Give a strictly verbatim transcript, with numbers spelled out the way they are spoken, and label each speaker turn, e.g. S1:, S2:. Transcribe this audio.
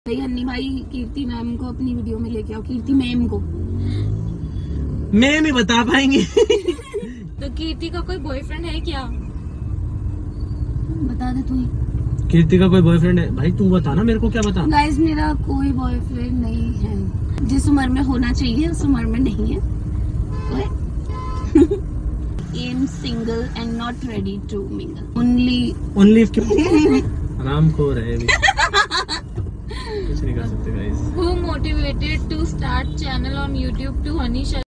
S1: भाई हन्नी भाई कीर्ति मैम को अपनी वीडियो में लेके आओ। कीर्ति मैम को
S2: मैम ही बता पाएंगे।
S3: तो कीर्ति का कोई बॉयफ्रेंड है क्या?
S1: बता दे तू ही।
S2: कीर्ति का कोई बॉयफ्रेंड है? भाई तू बता ना, मेरे को क्या बता।
S1: गाइस मेरा कोई बॉयफ्रेंड नहीं है। जिस उम्र में होना चाहिए उस उम्र में नहीं है। Am single and not ready to mingle. Only
S2: only आराम को रहे भी। कुछ नहीं कर सकते guys.
S3: Who motivated to start channel on YouTube to Hanish?